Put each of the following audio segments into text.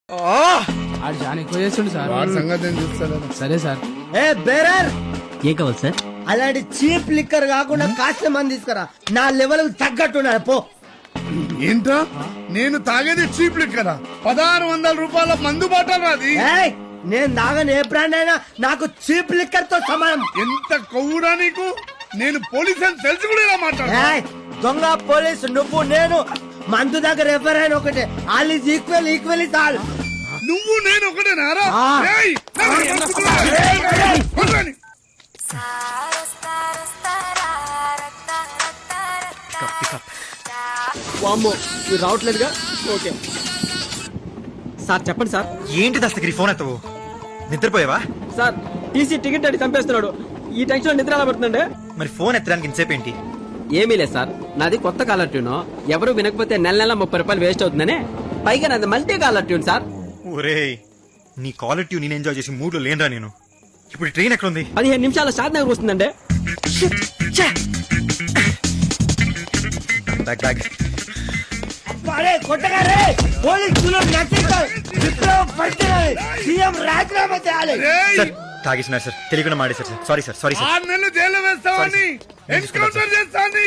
ఆడు చాలా ఎక్కువ చేస్తుండు సార్. వాడి సంగతి నేను చూస్తాను. సరే సార్. ఏ బేరర్, ఏం కావాలి సార్? అలాంటి చీప్ లిక్కర్ కాకుండా కాస్త మంది తీసుకురా, నా లెవెల్ తగ్గట్టున్నాడు పో. ఏంటో నేను తాగేది చీప్ లిక్కరా? 1600 రూపాయల మందు బాటలు అది. ఏయ్, నేను తాగని ఏ బ్రాండ్ అయినా నాకు చీప్ లిక్కర్ తో సమానం. ఎంత కొవ్వురా నీకు? నేను పోలీస్ అని తెలుసు కూడా ఇలా మాట్లాడు. ఏయ్, దొంగ పోలీసు నువ్వు నేను మందు దగ్గర ఎవరైనా ఒకటే. All is equal, equal is all. నువ్వు నేను ఒకటేనారా? ఏయ్, కొట్టండి. వామ్మో, మీరు రావట్లేదుగా? ఓకే సార్, చెప్పండి సార్. ఏంటి దస్తగిరి ఫోన్ ఎత్తవు? నిద్రపోయావా? సార్, టీసీ టికెట్ అడిగి చంపేస్తున్నాడు. ఈ టెన్షన్ నిద్ర ఎలా పడుతుందండి? మరి ఫోన్ ఎత్తడానికి ఇంతసేపు ఏంటి? ఏమీ లేదు సార్, నాది కొత్త కాలర్ ట్యూన్. ఎవరు వినకపోతే నెల 30 రూపాయలు వేస్ట్ అవుతుందని. పైగా నాది మల్టీ కాలర్ ట్యూన్ సార్. ఒరేయ్, నీ క్వాలిటీ నేను ఎంజాయ్ చేసి మూడ్ లో లేనరా నేను. ఇప్పుడు ట్రైన్ ఎక్కడ ఉంది? 15 నిమిషాల షాద్ నగర్ వస్తుందండి. Bag bag. అరే కొట్టగారే, పోలీసులు నటిస్తారు. విప్లవం పడుతున్నది. సీఎం రాజీనామా చేయాలి. సార్ తాగేసినారు సార్, తెలియకుండా మాడేశారు sir. Sorry sir, sorry sir. 6 నెలలు జైల్లో వేస్తావని, ఎన్కౌంటర్ చేస్తాని.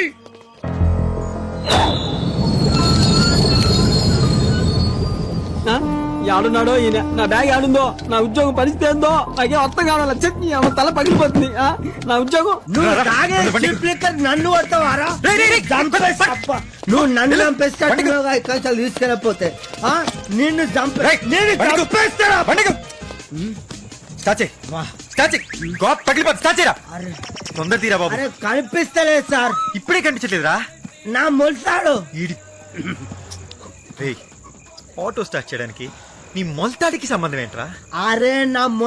ఆడున్నాడో ఈయన, నా బ్యాగ్ ఆడుందో, నా ఉద్యోగం పరిస్థితి ఏందో నాకేం అర్థం కావాల. చట్నీ తల పగిలిపోతుంది. నా ఉద్యోగం. నువ్వు తాగే చీప్ లిక్కర్ నన్ను కొడతావారా? నువ్వు నన్ను చంపేస్తాడు తీసుకెళ్ళకపోతే నిన్ను చంపేస్తారా? తొందర తీరా బాబు. అరే కనిపిస్తలేదు సార్. ఇప్పుడే కనిపించట్లేదురా? నా మొలిసాడు. ఆటో స్టార్ట్ చేయడానికి నీ మొలతాడికి సంబంధం ఏంట్రా? అరే నా